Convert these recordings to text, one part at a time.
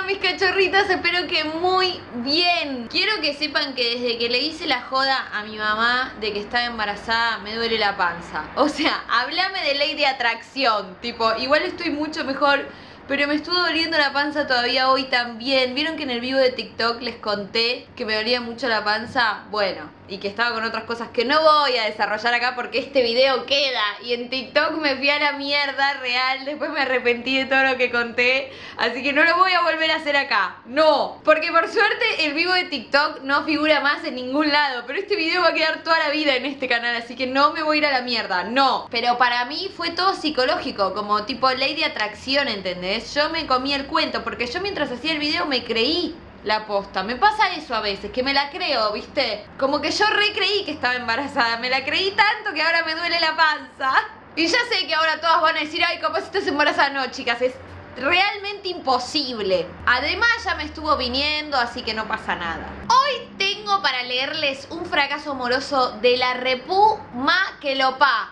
andan mis cachorritas? Espero que muy bien. Quiero que sepan que desde que le hice la joda a mi mamá de que estaba embarazada me duele la panza. O sea, háblame de ley de atracción. Tipo, igual estoy mucho mejor, pero me estuvo doliendo la panza todavía hoy también. ¿Vieron que en el vivo de TikTok les conté que me dolía mucho la panza? Bueno, y que estaba con otras cosas que no voy a desarrollar acá porque este video queda. Y en TikTok me fui a la mierda real. Después me arrepentí de todo lo que conté. Así que no lo voy a volver a hacer acá. No, porque por suerte el vivo de TikTok no figura más en ningún lado. Pero este video va a quedar toda la vida en este canal. Así que no me voy a ir a la mierda, no. Pero para mí fue todo psicológico, como tipo ley de atracción, ¿entendés? Yo me comí el cuento, porque yo mientras hacía el video me creí la posta. Me pasa eso a veces, que me la creo, ¿viste? Como que yo recreí que estaba embarazada. Me la creí tanto que ahora me duele la panza. Y ya sé que ahora todas van a decir, ay, capaz estás embarazada. No, chicas, es realmente imposible. Además ya me estuvo viniendo, así que no pasa nada. Hoy tengo para leerles un fracaso amoroso de la Repú Ma que lo pa.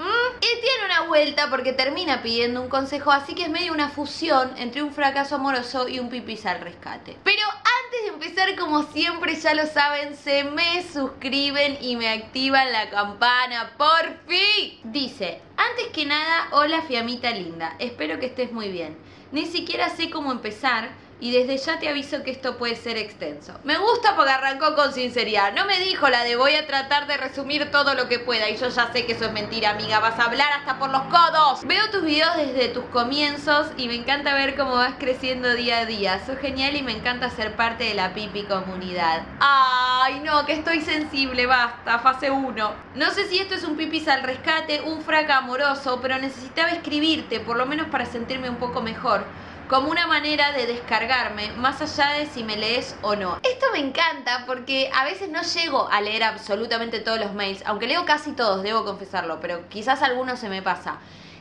Él tiene una vuelta porque termina pidiendo un consejo, así que es medio una fusión entre un fracaso amoroso y un pipis al rescate. Pero antes de empezar, como siempre ya lo saben, se me suscriben y me activan la campana, por fin. Dice, antes que nada, hola Fiamita linda, espero que estés muy bien. Ni siquiera sé cómo empezar y desde ya te aviso que esto puede ser extenso. Me gusta porque arrancó con sinceridad. No me dijo la de voy a tratar de resumir todo lo que pueda. Y yo ya sé que eso es mentira, amiga. Vas a hablar hasta por los codos. Veo tus videos desde tus comienzos y me encanta ver cómo vas creciendo día a día. Sos genial y me encanta ser parte de la Pipi comunidad. Ay, no, que estoy sensible. Basta, fase 1. No sé si esto es un pipis al rescate, un fraca amoroso, pero necesitaba escribirte, por lo menos para sentirme un poco mejor. Como una manera de descargarme, más allá de si me lees o no. Esto me encanta porque a veces no llego a leer absolutamente todos los mails, aunque leo casi todos, debo confesarlo, pero quizás algunos se me pasa.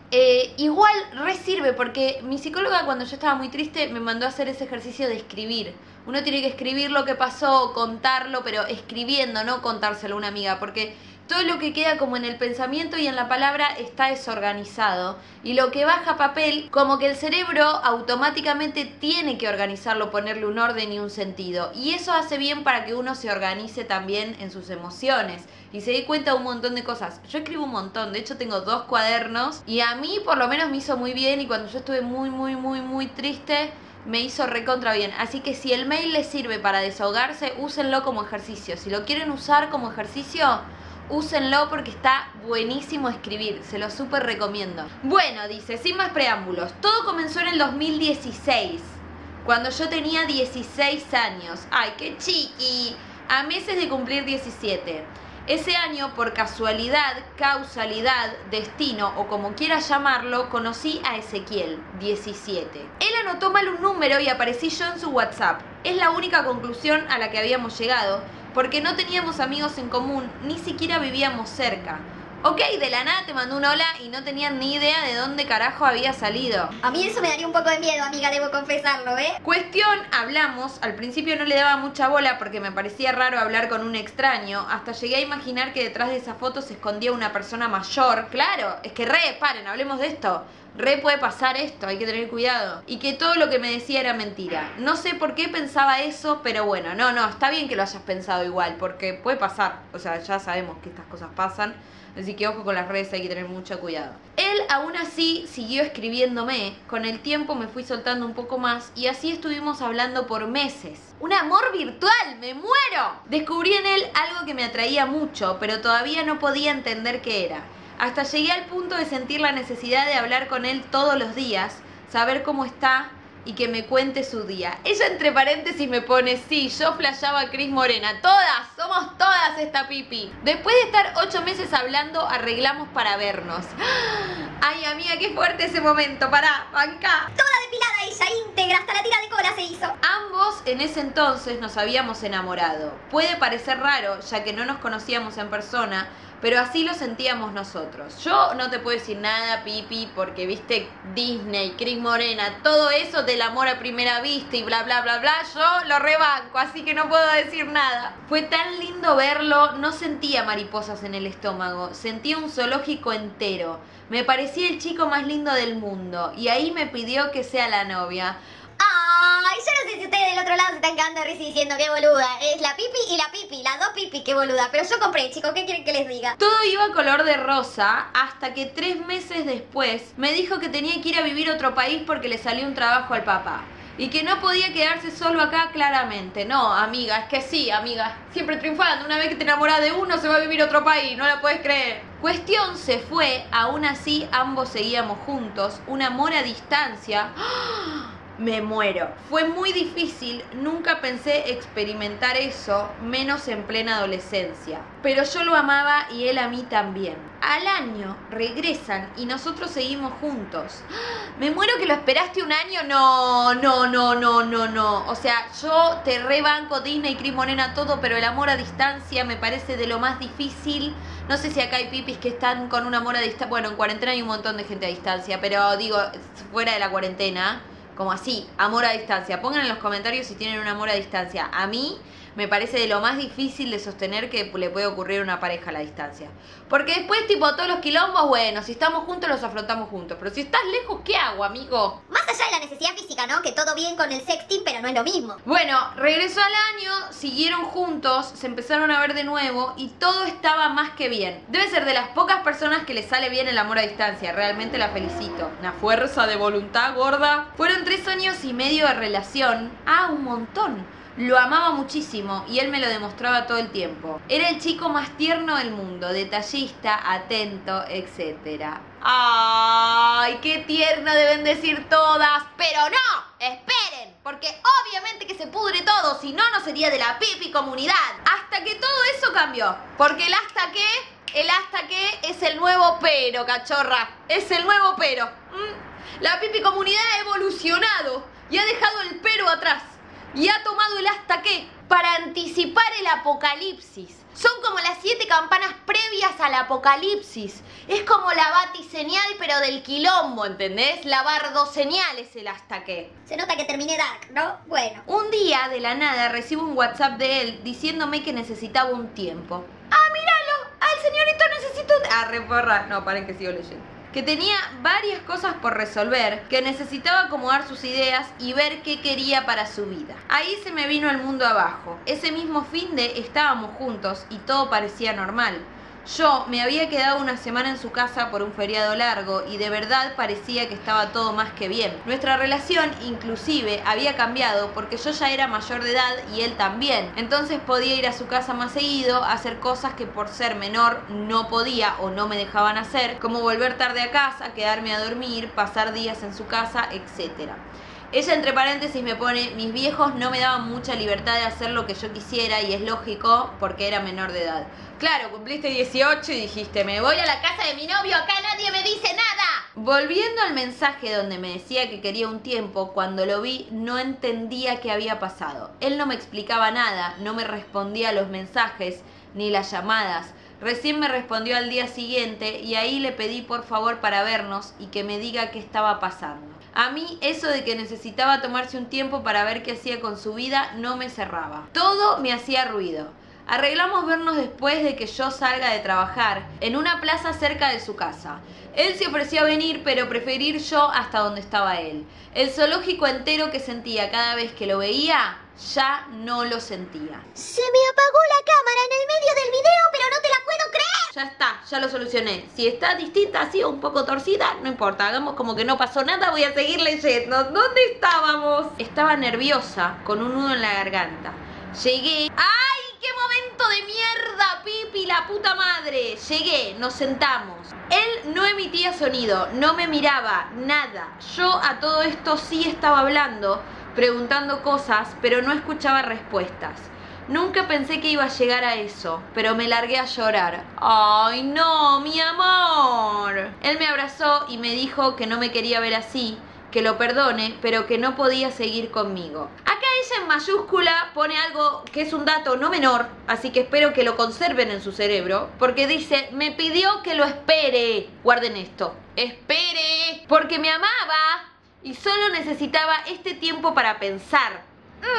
Igual re sirve porque mi psicóloga cuando yo estaba muy triste me mandó a hacer ese ejercicio de escribir. Uno tiene que escribir lo que pasó, contarlo, pero escribiendo, no contárselo a una amiga, porque todo lo que queda como en el pensamiento y en la palabra está desorganizado. Y lo que baja a papel, como que el cerebro automáticamente tiene que organizarlo, ponerle un orden y un sentido. Y eso hace bien para que uno se organice también en sus emociones y se dé cuenta de un montón de cosas. Yo escribo un montón, de hecho tengo 2 cuadernos y a mí por lo menos me hizo muy bien y cuando yo estuve muy triste me hizo recontra bien. Así que si el mail les sirve para desahogarse, úsenlo como ejercicio. Si lo quieren usar como ejercicio, úsenlo porque está buenísimo escribir, se lo súper recomiendo. Bueno, dice, sin más preámbulos, todo comenzó en el 2016, cuando yo tenía 16 años. ¡Ay, qué chiqui! A meses de cumplir 17. Ese año, por casualidad, causalidad, destino o como quieras llamarlo, conocí a Ezequiel, 17. Él anotó mal un número y aparecí yo en su WhatsApp. Es la única conclusión a la que habíamos llegado, porque no teníamos amigos en común, ni siquiera vivíamos cerca. Ok, de la nada te mandó un hola y no tenían ni idea de dónde carajo había salido. A mí eso me daría un poco de miedo, amiga, debo confesarlo, ¿eh? Cuestión, hablamos, al principio no le daba mucha bola porque me parecía raro hablar con un extraño, hasta llegué a imaginar que detrás de esa foto se escondía una persona mayor. Claro, es que paren, hablemos de esto. Puede pasar esto, hay que tener cuidado. Y que todo lo que me decía era mentira. No sé por qué pensaba eso, pero bueno, no, está bien que lo hayas pensado igual, porque puede pasar. O sea, ya sabemos que estas cosas pasan. Así que ojo con las redes, hay que tener mucho cuidado. Él aún así siguió escribiéndome. Con el tiempo me fui soltando un poco más y así estuvimos hablando por meses. ¡Un amor virtual! ¡Me muero! Descubrí en él algo que me atraía mucho, pero todavía no podía entender qué era. Hasta llegué al punto de sentir la necesidad de hablar con él todos los días, saber cómo está y que me cuente su día. Ella entre paréntesis me pone, sí, yo flasheaba a Cris Morena. Todas, somos todas esta Pipi. Después de estar 8 meses hablando, arreglamos para vernos. Ay, amiga, qué fuerte ese momento. Pará, banca. Toda depilada ella, íntegra, hasta la tira de cola se hizo. Ambos en ese entonces nos habíamos enamorado. Puede parecer raro, ya que no nos conocíamos en persona, pero así lo sentíamos nosotros. Yo no te puedo decir nada, Pipi, porque viste Disney, Cris Morena, todo eso del amor a primera vista y bla bla bla bla, yo lo rebanco, así que no puedo decir nada. Fue tan lindo verlo, no sentía mariposas en el estómago, sentía un zoológico entero. Me parecía el chico más lindo del mundo y ahí me pidió que sea la novia. ¡Ay! Ay, yo no sé si ustedes del otro lado se están cagando de risa diciendo que boluda. Es la pipi, las dos pipis, qué boluda. Pero yo compré, chicos, ¿qué quieren que les diga? Todo iba color de rosa hasta que 3 meses después me dijo que tenía que ir a vivir a otro país porque le salió un trabajo al papá. Y que no podía quedarse solo acá claramente. No, amiga, es que sí, amiga. Siempre triunfando. Una vez que te enamoras de uno, se va a vivir a otro país. No la puedes creer. Cuestión se fue. Aún así, ambos seguíamos juntos. Un amor a distancia. ¡Ah! Me muero. Fue muy difícil, nunca pensé experimentar eso, menos en plena adolescencia. Pero yo lo amaba y él a mí también. Al año regresan y nosotros seguimos juntos. Me muero que lo esperaste un año. No. O sea, yo te rebanco Disney, Cris Morena, todo, pero el amor a distancia me parece de lo más difícil. No sé si acá hay pipis que están con un amor a distancia. Bueno, en cuarentena hay un montón de gente a distancia, pero digo, fuera de la cuarentena. Como así, amor a distancia. Pongan en los comentarios si tienen un amor a distancia. A mí me parece de lo más difícil de sostener que le puede ocurrir a una pareja a la distancia. Porque después, tipo, todos los quilombos, bueno, si estamos juntos los afrontamos juntos. Pero si estás lejos, ¿qué hago, amigo? Más allá de la necesidad física, ¿no? Que todo bien con el sexting, pero no es lo mismo. Bueno, regresó al año, siguieron juntos, se empezaron a ver de nuevo y todo estaba más que bien. Debe ser de las pocas personas que le sale bien el amor a distancia. Realmente la felicito. Una fuerza de voluntad gorda. Fueron 3 años y medio de relación. Ah, un montón. Lo amaba muchísimo y él me lo demostraba todo el tiempo. Era el chico más tierno del mundo, detallista, atento, etc. ¡Ay, qué tierno deben decir todas! ¡Pero no! ¡Esperen! Porque obviamente que se pudre todo, si no, no sería de la pipi comunidad. Hasta que todo eso cambió. Porque el hasta que es el nuevo pero, cachorra. Es el nuevo pero. La pipi comunidad ha evolucionado y ha dejado el pero atrás. Y ha tomado el hasta qué para anticipar el apocalipsis. Son como las 7 campanas previas al apocalipsis. Es como la batiseñal pero del quilombo, ¿entendés? La bardoseñal es el hasta qué. Se nota que terminé dark, ¿no? Bueno. Un día de la nada recibo un WhatsApp de él diciéndome que necesitaba un tiempo. ¡Ah, míralo! ¡Al señorito necesito un... Ah, reporra. No, paren que sigo leyendo. Que tenía varias cosas por resolver, que necesitaba acomodar sus ideas y ver qué quería para su vida. Ahí se me vino el mundo abajo. Ese mismo finde estábamos juntos y todo parecía normal. Yo me había quedado una semana en su casa por un feriado largo y de verdad parecía que estaba todo más que bien. Nuestra relación inclusive había cambiado porque yo ya era mayor de edad y él también. Entonces podía ir a su casa más seguido, hacer cosas que por ser menor no podía o no me dejaban hacer, como volver tarde a casa, quedarme a dormir, pasar días en su casa, etc. Ella entre paréntesis me pone, mis viejos no me daban mucha libertad de hacer lo que yo quisiera y es lógico porque era menor de edad. Claro, cumpliste 18 y dijiste, me voy a la casa de mi novio, acá nadie me dice nada. Volviendo al mensaje donde me decía que quería un tiempo, cuando lo vi no entendía qué había pasado. Él no me explicaba nada, no me respondía a los mensajes ni las llamadas. Recién me respondió al día siguiente y ahí le pedí por favor para vernos y que me diga qué estaba pasando. A mí eso de que necesitaba tomarse un tiempo para ver qué hacía con su vida no me cerraba. Todo me hacía ruido. Arreglamos vernos después de que yo salga de trabajar en una plaza cerca de su casa. Él se ofreció a venir, pero preferí ir yo hasta donde estaba él. El zoológico entero que sentía cada vez que lo veía, ya no lo sentía. Se me apagó la cámara en el medio del video, pero no te la puedo creer. Ya está, ya lo solucioné. Si está distinta, así o un poco torcida, no importa. Hagamos como que no pasó nada, voy a seguir leyendo. ¿Dónde estábamos? Estaba nerviosa, con un nudo en la garganta. Llegué... ¡Ay, qué momento de mierda, Pipi, la puta madre! Llegué, nos sentamos. Él no emitía sonido, no me miraba, nada. Yo a todo esto sí estaba hablando, preguntando cosas, pero no escuchaba respuestas. Nunca pensé que iba a llegar a eso, pero me largué a llorar. ¡Ay, no, mi amor! Él me abrazó y me dijo que no me quería ver así, que lo perdone, pero que no podía seguir conmigo. Acá ella en mayúscula pone algo que es un dato no menor, así que espero que lo conserven en su cerebro, porque dice, me pidió que lo espere. Guarden esto, espere, porque me amaba y solo necesitaba este tiempo para pensar.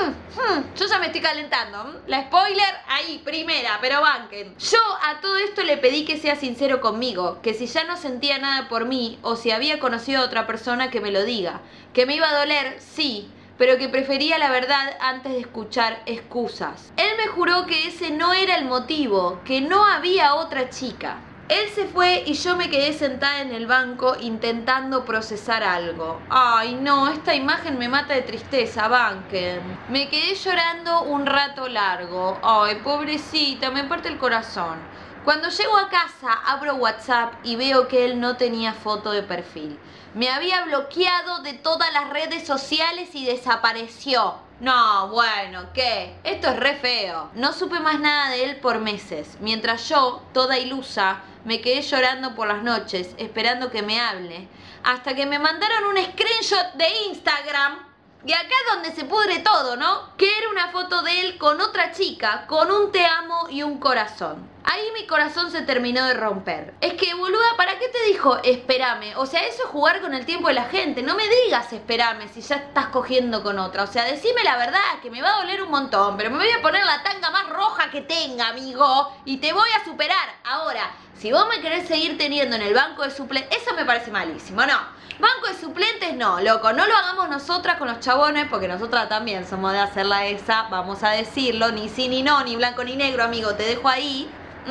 Yo ya me estoy calentando. La spoiler ahí, primera, pero banquen. Yo a todo esto le pedí que sea sincero conmigo, que si ya no sentía nada por mí o si había conocido a otra persona que me lo diga, que me iba a doler, sí, pero que prefería la verdad antes de escuchar excusas. Él me juró que ese no era el motivo, que no había otra chica. Él se fue y yo me quedé sentada en el banco intentando procesar algo. Ay, no, esta imagen me mata de tristeza, banquen. Me quedé llorando un rato largo. Ay, pobrecita, me parte el corazón. Cuando llego a casa, abro WhatsApp y veo que él no tenía foto de perfil. Me había bloqueado de todas las redes sociales y desapareció. No, bueno, ¿qué? Esto es re feo. No supe más nada de él por meses, mientras yo, toda ilusa, me quedé llorando por las noches, esperando que me hable, hasta que me mandaron un screenshot de Instagram. Y acá es donde se pudre todo, ¿no? Que era una foto de él con otra chica, con un te amo y un corazón. Ahí mi corazón se terminó de romper. Es que, boluda, ¿para qué te dijo espérame? O sea, eso es jugar con el tiempo de la gente. No me digas espérame si ya estás cogiendo con otra. O sea, decime la verdad, que me va a doler un montón, pero me voy a poner la tanga más roja que tenga, amigo, y te voy a superar. Ahora, si vos me querés seguir teniendo en el banco de suplentes, eso me parece malísimo, ¿no? Banco de suplentes no, loco, no lo hagamos nosotras con los chabones, porque nosotras también somos de hacerla esa, vamos a decirlo, ni sí ni no, ni blanco ni negro, amigo, te dejo ahí.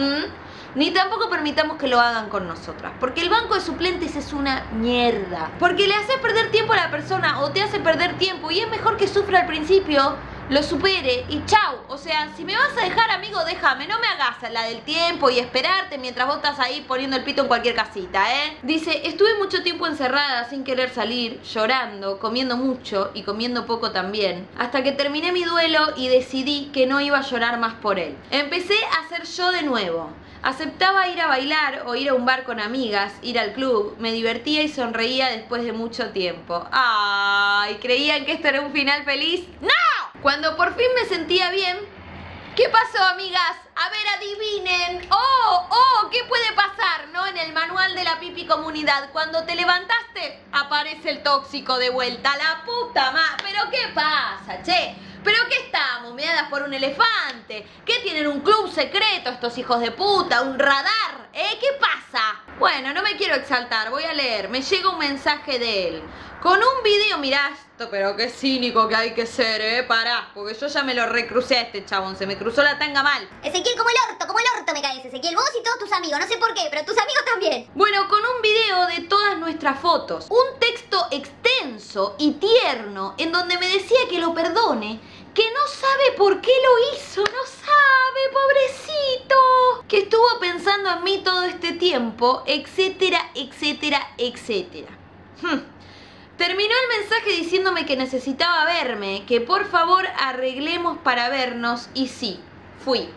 Ni tampoco permitamos que lo hagan con nosotras, porque el banco de suplentes es una mierda, porque le haces perder tiempo a la persona o te hace perder tiempo y es mejor que sufra al principio, lo supere y chau. O sea, si me vas a dejar, amigo, déjame, no me hagas la del tiempo y esperarte mientras vos estás ahí poniendo el pito en cualquier casita, ¿eh? Dice, estuve mucho tiempo encerrada sin querer salir, llorando, comiendo mucho y comiendo poco también, hasta que terminé mi duelo y decidí que no iba a llorar más por él. Empecé a ser yo de nuevo. Aceptaba ir a bailar o ir a un bar con amigas, ir al club, me divertía y sonreía después de mucho tiempo. ¡Ay! ¿Creían que esto era un final feliz? ¡No! Cuando por fin me sentía bien, ¿qué pasó, amigas? A ver, adivinen. ¿Qué puede pasar, no? En el manual de la Pipi Comunidad, cuando te levantaste, aparece el tóxico de vuelta. ¡La puta madre! ¿Pero qué pasa, che? ¿Pero qué estamos, meadas por un elefante? ¿Qué tienen, un club secreto estos hijos de puta? ¿Un radar? ¿Qué pasa? Bueno, no me quiero exaltar, voy a leer. Me llega un mensaje de él con un video, mirá esto, pero qué cínico que hay que ser, pará, porque yo ya me lo recrucé a este chabón, se me cruzó la tanga mal. Ezequiel, como el orto me caes, Ezequiel, vos y todos tus amigos, no sé por qué, pero tus amigos también. Bueno, con un video de todas nuestras fotos, un texto extenso y tierno en donde me decía que lo perdone, que no sabe por qué lo hizo, no sabe, pobrecito, que estuvo pensando en mí todo este tiempo, etcétera, etcétera, etcétera. Terminó el mensaje diciéndome que necesitaba verme, que por favor arreglemos para vernos, y sí, fui.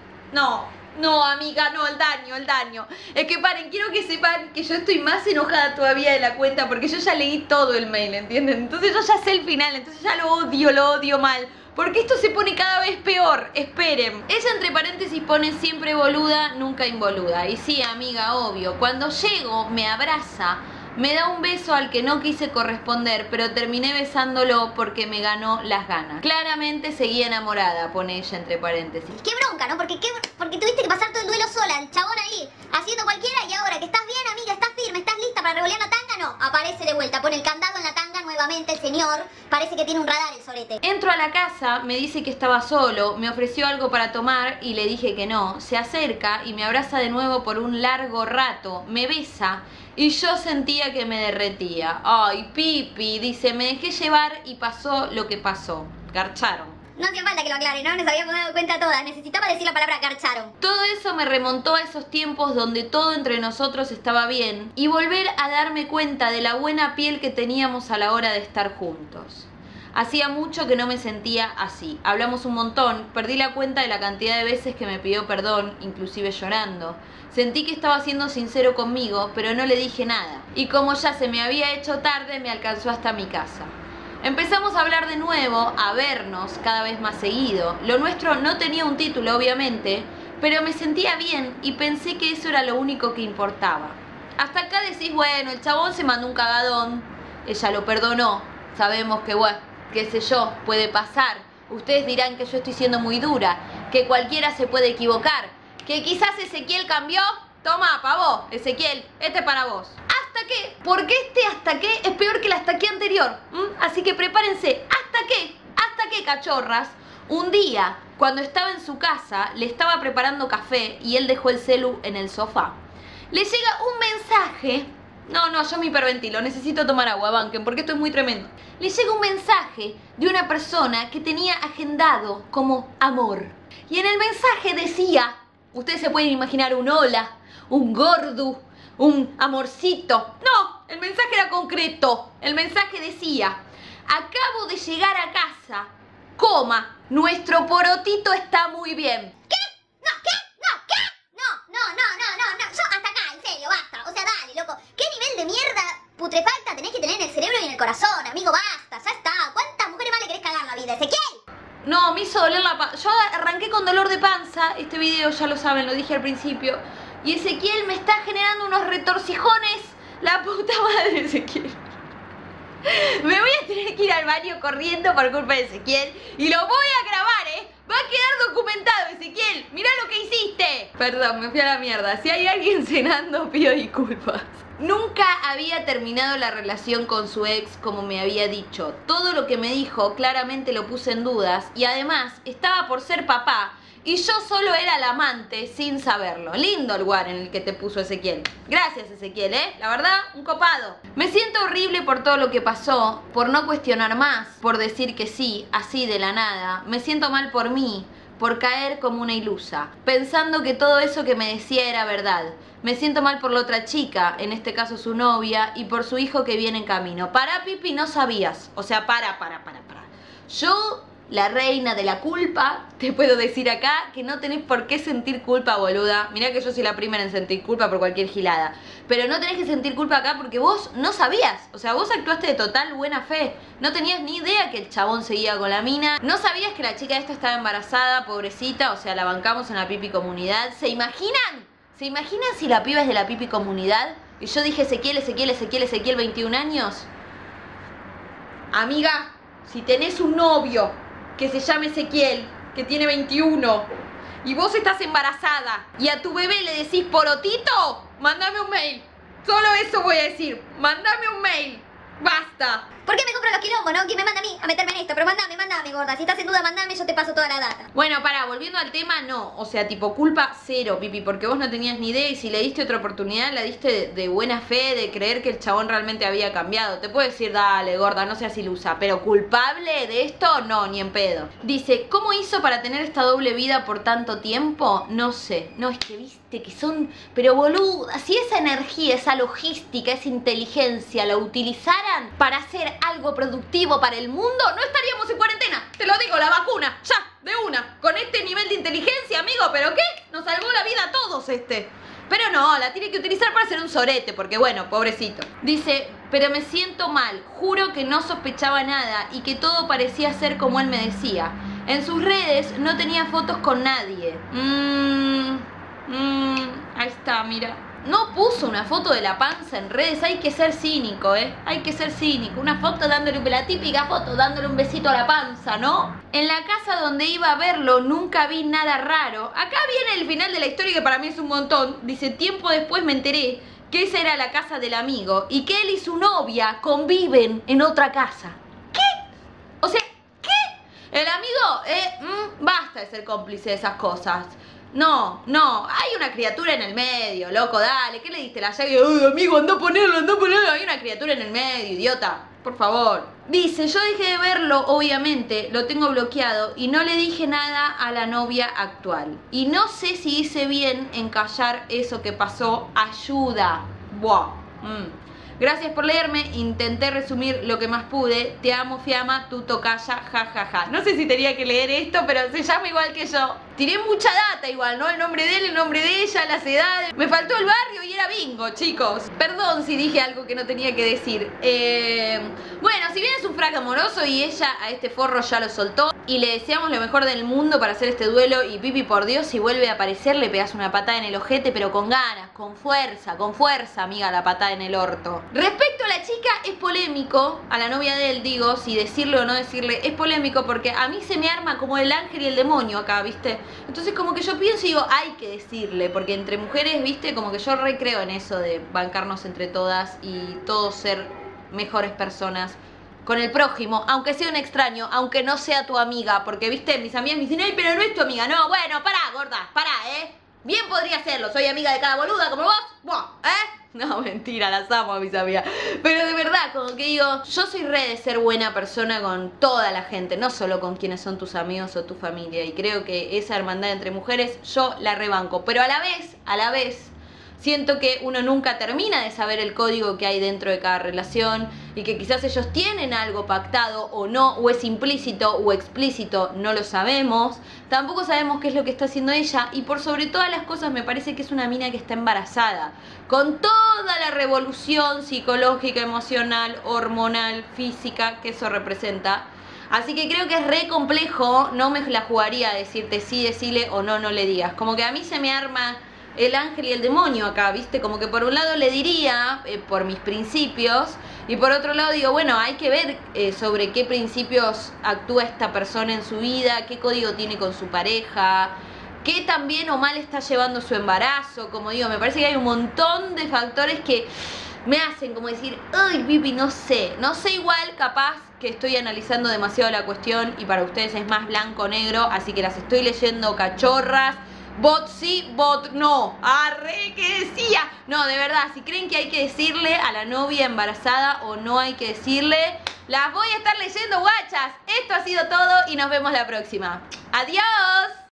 No, amiga, no, el daño. Es que paren, quiero que sepan que yo estoy más enojada todavía de la cuenta porque yo ya leí todo el mail, ¿entienden? Entonces yo ya sé el final, entonces ya lo odio mal. Porque esto se pone cada vez peor, esperen. Ella entre paréntesis pone siempre boluda, nunca involuda. Y sí, amiga, obvio, cuando llego me abraza, me da un beso al que no quise corresponder, pero terminé besándolo porque me ganó las ganas. Claramente seguía enamorada, pone ella entre paréntesis. Qué bronca, ¿no? Porque tuviste que pasar todo el duelo sola, el chabón ahí, haciendo cualquiera, y ahora que estás bien, amiga, estás firme, estás lista para revolear la tanga, no, aparece de vuelta, pone el candado en la tanga nuevamente el señor, parece que tiene un radar el sorete. Entro a la casa, me dice que estaba solo, me ofreció algo para tomar y le dije que no. Se acerca y me abraza de nuevo por un largo rato, me besa y yo sentía que me derretía. Ay, Pipi, dice, me dejé llevar y pasó lo que pasó. Garcharon. No hacía falta que lo aclare, ¿no? Nos habíamos dado cuenta todas. Necesitaba decir la palabra garcharon. Todo eso me remontó a esos tiempos donde todo entre nosotros estaba bien y volver a darme cuenta de la buena piel que teníamos a la hora de estar juntos. Hacía mucho que no me sentía así. Hablamos un montón, perdí la cuenta de la cantidad de veces que me pidió perdón, inclusive llorando. Sentí que estaba siendo sincero conmigo, pero no le dije nada. Y como ya se me había hecho tarde, me alcanzó hasta mi casa. Empezamos a hablar de nuevo, a vernos cada vez más seguido. Lo nuestro no tenía un título, obviamente, pero me sentía bien y pensé que eso era lo único que importaba. Hasta acá decís, bueno, el chabón se mandó un cagadón, ella lo perdonó, sabemos que, bueno, qué sé yo, puede pasar. Ustedes dirán que yo estoy siendo muy dura, que cualquiera se puede equivocar, que quizás Ezequiel cambió. Toma, pa' vos, Ezequiel, este es para vos. ¿Hasta qué? Porque este hasta qué es peor que el hasta qué anterior. Así que prepárense, ¿hasta qué? cachorras, un día, cuando estaba en su casa, le estaba preparando café y él dejó el celu en el sofá. Le llega un mensaje. No, yo me hiperventilo, necesito tomar agua, banquen, porque esto es muy tremendo. Le llega un mensaje de una persona que tenía agendado como amor. Y en el mensaje decía, ustedes se pueden imaginar un hola, un gordo, un amorcito. No, el mensaje era concreto. El mensaje decía, acabo de llegar a casa, coma, nuestro porotito está muy bien. ¿Qué? No, ¿qué? No, ¿qué? No. Yo hasta acá, en serio, basta. O sea, dale, loco. ¿Qué nivel de mierda putrefacta tenés que tener en el cerebro y en el corazón, amigo? Basta, ya está. ¿Cuántas mujeres más le querés cagar la vida, Ezequiel? No, me hizo doler la panza. Yo arranqué con dolor de panza. Este video ya lo saben, lo dije al principio. Y Ezequiel me está generando unos retorcijones. La puta madre, Ezequiel. Me voy a tener que ir al baño corriendo por culpa de Ezequiel. Y lo voy a grabar, ¿eh? Va a quedar documentado, Ezequiel. Mirá lo que hiciste. Perdón, me fui a la mierda. Si hay alguien cenando, pido disculpas. Nunca había terminado la relación con su ex como me había dicho. Todo lo que me dijo claramente lo puse en dudas. Y además estaba por ser papá. Y yo solo era el amante sin saberlo. Lindo el lugar en el que te puso Ezequiel. Gracias, Ezequiel, la verdad, un copado. Me siento horrible por todo lo que pasó, por no cuestionar más, por decir que sí, así de la nada. Me siento mal por mí, por caer como una ilusa, pensando que todo eso que me decía era verdad. Me siento mal por la otra chica, en este caso su novia, y por su hijo que viene en camino. Para, Pipi, no sabías. O sea, para. Yo, la reina de la culpa, te puedo decir acá que no tenés por qué sentir culpa, boluda. Mirá que yo soy la primera en sentir culpa por cualquier gilada. Pero no tenés que sentir culpa acá porque vos no sabías. O sea, vos actuaste de total buena fe. No tenías ni idea que el chabón seguía con la mina. No sabías que la chica esta estaba embarazada, pobrecita. O sea, la bancamos en la Pipi Comunidad. ¿Se imaginan? ¿Se imaginan si la piba es de la Pipi Comunidad? Y yo dije Ezequiel, 21 años. Amiga, si tenés un novio que se llame Ezequiel, que tiene 21, y vos estás embarazada, y a tu bebé le decís porotito, mándame un mail. Solo eso voy a decir, mándame un mail. Basta. ¿Por qué me compro los quilombos, no? ¿Quién me manda a mí a meterme en esto? Pero mandame, gorda. Si estás en duda, mandame, yo te paso toda la data. Bueno, volviendo al tema, no. O sea, tipo, culpa cero, Pipi, porque vos no tenías ni idea y si le diste otra oportunidad, la diste de buena fe, de creer que el chabón realmente había cambiado. Te puedo decir, dale, gorda, no seas ilusa, pero culpable de esto, no, ni en pedo. Dice, ¿cómo hizo para tener esta doble vida por tanto tiempo? No sé. No, es que viste que son... Pero boluda, si esa energía, esa logística, esa inteligencia la utilizaran para hacer algo productivo para el mundo, no estaríamos en cuarentena. Te lo digo, la vacuna, ya, de una. Con este nivel de inteligencia, amigo, ¿pero qué? Nos salvó la vida a todos este. Pero no, la tiene que utilizar para hacer un sorete, porque bueno, pobrecito. Dice, pero me siento mal, juro que no sospechaba nada y que todo parecía ser como él me decía. En sus redes no tenía fotos con nadie. Ahí está, mira. No puso una foto de la panza en redes, hay que ser cínico, hay que ser cínico. Una foto dándole, la típica foto, dándole un besito a la panza, ¿no? En la casa donde iba a verlo nunca vi nada raro. Acá viene el final de la historia que para mí es un montón. Dice, tiempo después me enteré que esa era la casa del amigo y que él y su novia conviven en otra casa. ¿Qué? O sea, ¿qué? El amigo, basta de ser cómplice de esas cosas. No, hay una criatura en el medio, loco, dale, ¿qué le diste la llave? Ay, amigo, anda a ponerlo, hay una criatura en el medio, idiota, por favor. Dice, yo dejé de verlo, obviamente, lo tengo bloqueado y no le dije nada a la novia actual. Y no sé si hice bien en callar eso que pasó, ayuda. Buah. Gracias por leerme, intenté resumir lo que más pude. Te amo, Fiamma, tu tocaya, jajaja. No sé si tenía que leer esto, pero se llama igual que yo. Tiré mucha data igual, ¿no? El nombre de él, el nombre de ella, las edades. Me faltó el barrio y era bingo, chicos. Perdón si dije algo que no tenía que decir. Bueno, si bien es un frac amoroso y ella a este forro ya lo soltó y le deseamos lo mejor del mundo para hacer este duelo y Pipi, por Dios, si vuelve a aparecer le pegas una patada en el ojete, pero con ganas, con fuerza, amiga, la patada en el orto. Respecto a la chica, es polémico, a la novia de él digo, si decirle o no decirle, es polémico porque a mí se me arma como el ángel y el demonio acá, ¿viste? Entonces como que yo pienso y digo, hay que decirle, porque entre mujeres, ¿viste? Como que yo recreo en eso de bancarnos entre todas y todos ser mejores personas con el prójimo, aunque sea un extraño, aunque no sea tu amiga, porque viste, mis amigas me dicen, ay, pero no es tu amiga. No, bueno, pará, gorda, pará, bien podría serlo, soy amiga de cada boluda como vos, No, mentira, las amo a mis amigas. Pero de verdad, como que digo, yo soy re de ser buena persona con toda la gente, no solo con quienes son tus amigos o tu familia. Y creo que esa hermandad entre mujeres yo la rebanco. Pero a la vez, siento que uno nunca termina de saber el código que hay dentro de cada relación y que quizás ellos tienen algo pactado o no, o es implícito o explícito, no lo sabemos. Tampoco sabemos qué es lo que está haciendo ella y por sobre todas las cosas me parece que es una mina que está embarazada. Con toda la revolución psicológica, emocional, hormonal, física que eso representa. Así que creo que es re complejo, no me la jugaría a decirte sí, decile o no, no le digas. Como que a mí se me arma el ángel y el demonio acá, ¿viste? Como que por un lado le diría, por mis principios, y por otro lado digo, bueno, hay que ver sobre qué principios actúa esta persona en su vida, qué código tiene con su pareja, qué tan bien o mal está llevando su embarazo. Como digo, me parece que hay un montón de factores que me hacen como decir, ay, Pipi, no sé igual, capaz que estoy analizando demasiado la cuestión y para ustedes es más blanco o negro, así que las estoy leyendo cachorras. Bot sí, bot no. Arre, ¿qué decía? No, de verdad, si creen que hay que decirle a la novia embarazada o no hay que decirle, las voy a estar leyendo, guachas. Esto ha sido todo y nos vemos la próxima. ¡Adiós!